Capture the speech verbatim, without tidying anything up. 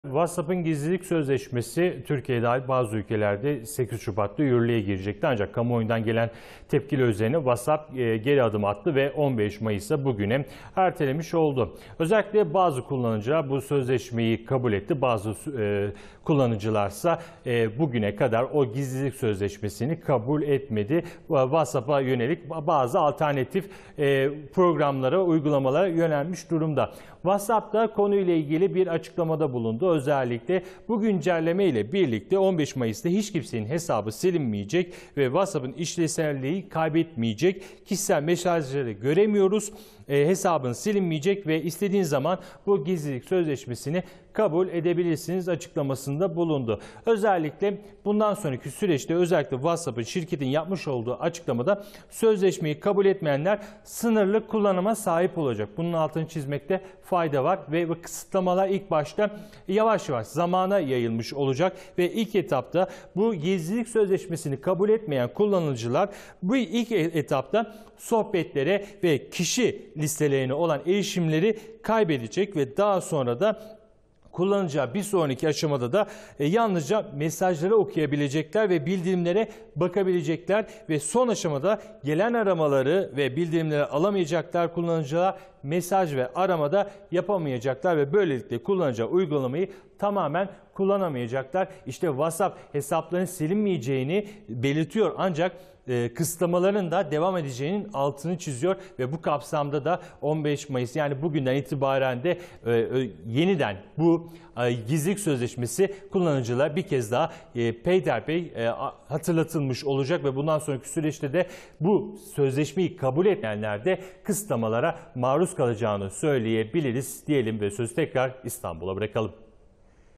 WhatsApp'ın gizlilik sözleşmesi Türkiye dahil bazı ülkelerde sekiz Şubat'ta yürürlüğe girecekti. Ancak kamuoyundan gelen tepkiler üzerine WhatsApp geri adım attı ve on beş Mayıs'ta bugüne ertelemiş oldu. Özellikle bazı kullanıcılar bu sözleşmeyi kabul etti. Bazı kullanıcılarsa bugüne kadar o gizlilik sözleşmesini kabul etmedi. WhatsApp'a yönelik bazı alternatif programlara, uygulamalara yönelmiş durumda. WhatsApp da konuyla ilgili bir açıklamada bulundu. Özellikle bu güncelleme ile birlikte on beş Mayıs'ta hiç kimsenin hesabı silinmeyecek ve WhatsApp'ın işlevselliği kaybetmeyecek. Kişisel mesajları göremiyoruz. E, hesabın silinmeyecek ve istediğin zaman bu gizlilik sözleşmesini kabul edebilirsiniz açıklamasında bulundu. Özellikle bundan sonraki süreçte özellikle WhatsApp'ın şirketin yapmış olduğu açıklamada sözleşmeyi kabul etmeyenler sınırlı kullanıma sahip olacak. Bunun altını çizmekte fayda var ve bu kısıtlamalar ilk başta yavaş yavaş zamana yayılmış olacak ve ilk etapta bu gizlilik sözleşmesini kabul etmeyen kullanıcılar bu ilk etapta sohbetlere ve kişi listelerine olan erişimleri kaybedecek ve daha sonra da kullanacağı bir sonraki aşamada da e, yalnızca mesajları okuyabilecekler ve bildirimlere bakabilecekler ve son aşamada gelen aramaları ve bildirimleri alamayacaklar kullanıcılar, mesaj ve aramada yapamayacaklar ve böylelikle kullanacağı uygulamayı tamamen kullanamayacaklar. İşte WhatsApp hesaplarının silinmeyeceğini belirtiyor ancak e, kısıtlamaların da devam edeceğinin altını çiziyor ve bu kapsamda da on beş Mayıs yani bugünden itibaren de e, e, yeniden bu e, gizlilik sözleşmesi kullanıcılar bir kez daha e, peyderpey e, hatırlatılmış olacak ve bundan sonraki süreçte de bu sözleşmeyi kabul etmeyenler de kısıtlamalara maruz kalacağını söyleyebiliriz diyelim ve sözü tekrar İstanbul'a bırakalım.